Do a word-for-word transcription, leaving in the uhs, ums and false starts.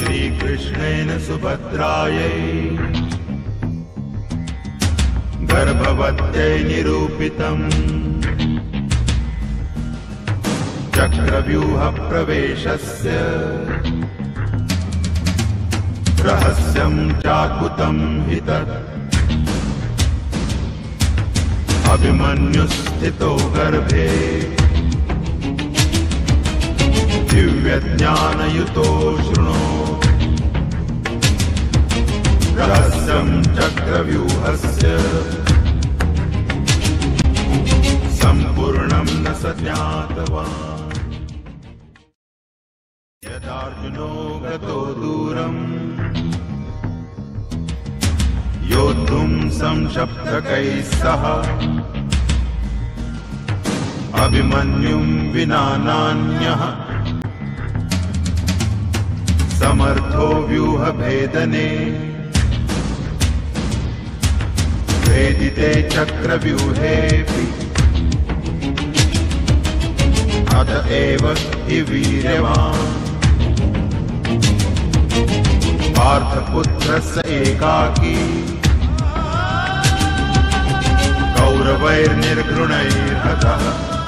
श्रीकृष्णेन सुभद्रायै गर्भवत्यै निरूपितम् चक्रव्यूहप्रवेशस्य रहस्यं चाद्भुतं हि तत् अभिमन्युस्थितो गर्भे दिव्यज्ञानयुतो शृणु रहस्यं चक्रव्यूहस्य सम्पूर्णं न स ज्ञातवान्। यदार्जुनो गतो दूरम् योद्धुं संशप्तकैः सह अभिमन्युं विना नान्यः समर्थो व्यूहभेदने भेदिते चक्रव्यूहेऽपि अत एव हि वीर्यवान् पार्थपुत्रस्य एकाकी कौरवैर्निर्घृणैर्हतः